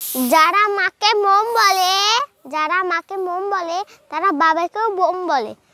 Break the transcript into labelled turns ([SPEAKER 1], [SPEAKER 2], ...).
[SPEAKER 1] যারা মাকে মম বলে তারা বাবাকেও বোম বলে।